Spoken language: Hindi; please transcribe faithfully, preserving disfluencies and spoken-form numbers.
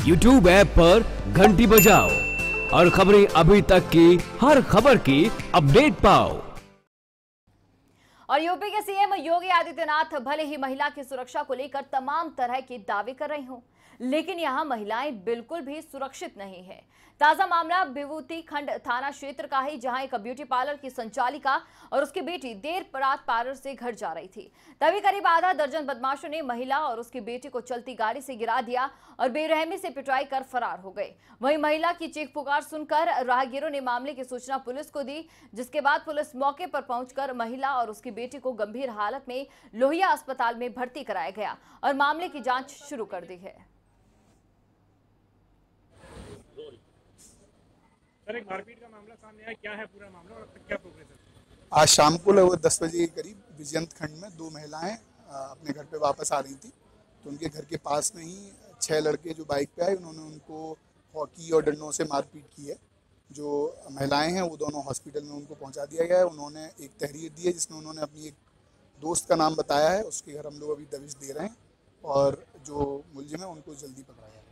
यूट्यूब ऐप पर घंटी बजाओ और खबरें अभी तक की हर खबर की अपडेट पाओ। और यूपी के सीएम योगी आदित्यनाथ भले ही महिला की सुरक्षा को लेकर तमाम तरह के दावे कर रहे हों, लेकिन यहां महिलाएं बिल्कुल भी सुरक्षित नहीं है। ताजा मामला विभूति खंड थाना क्षेत्र का है, जहां एक ब्यूटी पार्लर की संचालिका और उसकी बेटी देर रात पार्लर से घर जा रही थी। तभी करीब आधा दर्जन बदमाशों ने महिला और उसकी बेटी को चलती गाड़ी से गिरा दिया और बेरहमी से पिटाई कर फरार हो गए। वहीं महिला की चीख पुकार सुनकर राहगीरों ने मामले की सूचना पुलिस को दी, जिसके बाद पुलिस मौके पर पहुंचकर महिला और उसकी बेटी को गंभीर हालत में लोहिया अस्पताल में भर्ती कराया गया और मामले की जांच शुरू कर दी है। सर, एक मारपीट का मामला सामने आया, क्या है पूरा मामला और अब तक क्या प्रोग्रेस है? आज शाम को लगभग दस बजे के करीब विजयंत खंड में दो महिलाएं अपने घर पे वापस आ रही थी, तो उनके घर के पास में ही छह लड़के जो बाइक पे आए, उन्होंने उनको हॉकी और डंडों से मारपीट की है। जो महिलाएं हैं वो दोनों हॉस्पिटल में उनको पहुंचा दिया गया है। उन्होंने एक तहरीर दी है जिसमें उन्होंने अपनी एक दोस्त का नाम बताया है, उसके घर हम लोग अभी दबिश दे रहे हैं और जो मुलजिम है उनको जल्दी पकड़ाया है।